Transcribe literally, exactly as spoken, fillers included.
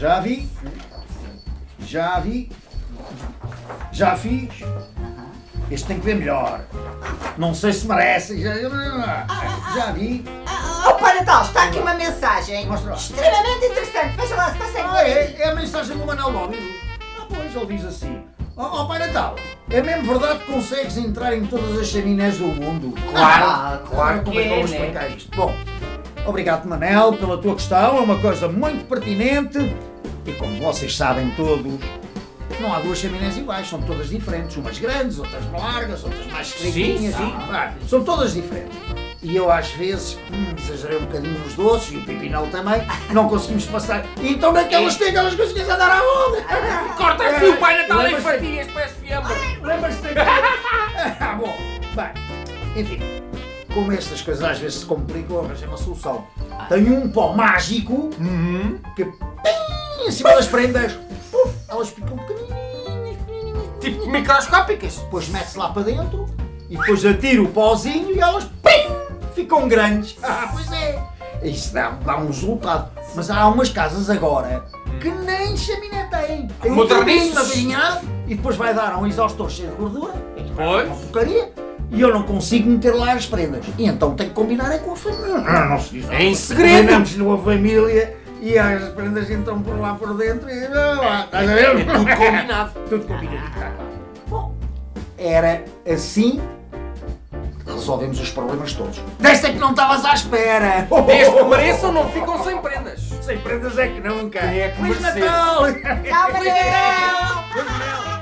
Já vi. Já vi. Já fiz. Este tem que ver melhor. Não sei se merece. Já, já vi. Oh, Pai Natal, está aqui uma mensagem Mostra lá. extremamente interessante. Veja lá se consegue Ah, ver. é, é a mensagem do Manel Lóbido. Ah, pois, ele diz assim. Ó oh, Pai Natal, é mesmo verdade que consegues entrar em todas as chaminés do mundo? Claro, claro que como é que eu vou é, né? explicar isto? Bom, obrigado Manel pela tua questão, é uma coisa muito pertinente e como vocês sabem todos, não há duas chaminés iguais, são todas diferentes, umas grandes, outras largas, outras mais estreitinhas, sim. Ah, são todas diferentes. E eu às vezes, hum, exagerei um bocadinho nos doces e o Pipinel também, não conseguimos passar. E então naquelas tem aquelas coisinhas a dar à onda. Corta o fio, Pai Natal, em Lembras-te- fatias, parece fiambre. Lembras-te daquilo? Ah, bom, bem, enfim, como estas coisas às vezes se complicam, eu arranjei uma solução. Tenho um pó mágico Uhum. que, bem em cima das prendas, puf, elas ficam pequenininhas, pequenininhas. Tipo microscópicas. Depois mete-se lá para dentro e depois atira o pozinho e elas, pim, ficam grandes. Ah, pois é. Isso dá, dá um resultado. Mas há umas casas agora que nem chaminé têm. Tem um Modernices. turbinho avirinhado e depois vai dar um exaustor cheio de gordura. Pois. Uma porcaria. E eu não consigo meter lá as prendas. E então tenho que combinar é com a família. Não, não se diz nada. Em segredo. Combinamos com a família e as prendas entram por lá por dentro e... Estás a ver? Tudo combinado. Tudo combinadinho. Bom, era assim que resolvemos os problemas todos. Desta é que não estavas à espera. Desde que mereçam, não ficam sem prendas. Sem prendas é que nunca. Quem é que Feliz mereceu? Natal! Tchau, Manel! Feliz Natal!